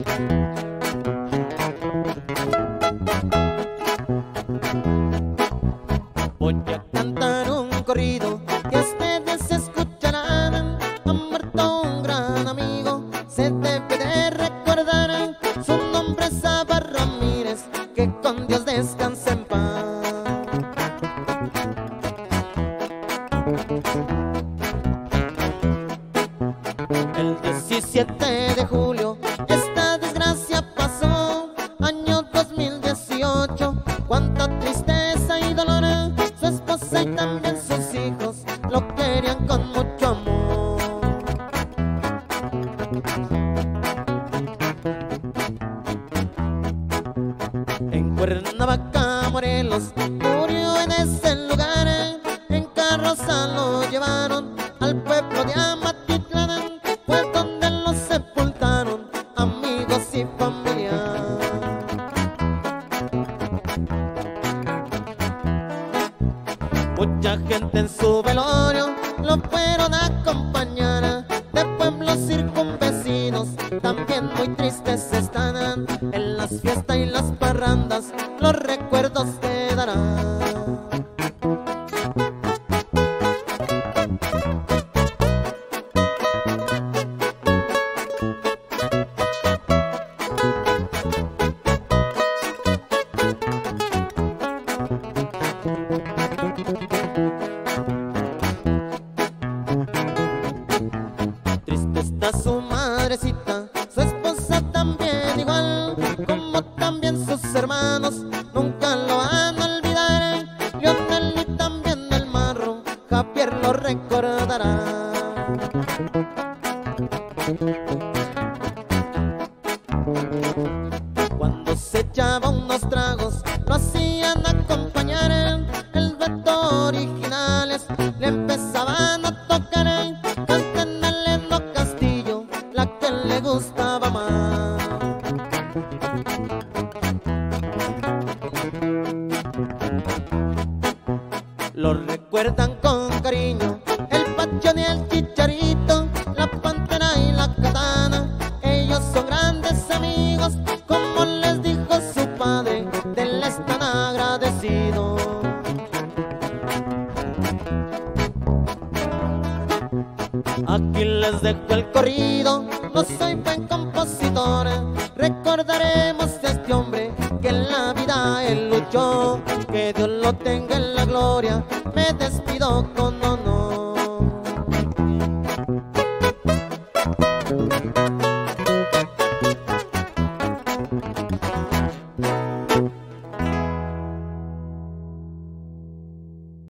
Voy a cantar un corrido que ustedes escucharán. Ha muerto un gran amigo, se debe de recordar. Su nombre es Abba Ramírez, que con Dios descanse en paz. El 17 de julio esta desgracia pasó, año 2018. Cuánta tristeza y dolor, su esposa y también sus hijos lo querían con mucho amor. En Cuernavaca, Morelos, murió en ese lugar. En carroza lo llevaron al pueblo de Amatitlán, fue donde lo sepultaron amigos y familia. Mucha gente en su velorio lo fueron a acompañar, de pueblos circunvecinos también muy tristes están. En las fiestas y las parrandas los recuerdos quedarán. Triste está su madrecita, su esposa también igual, como también sus hermanos, nunca lo van a olvidar. Lionel y también el Marro, Javier lo recordará. Cuando se echaba unos tragos, lo hacían acompañar. El dueto originales le empezaban a tocar. Cantan a Leno Castillo, la que le gustaba más. Lo recuerdan con cariño el Pachón y el Chicharito, la Pantera y la Katana. Ellos son grandes amigos, como les dijo su padre, de él están agradecidos. Aquí les dejo el corrido, no soy buen compositor. Recordaremos a este hombre que en la vida él luchó. Que Dios lo tenga en la gloria, me despido con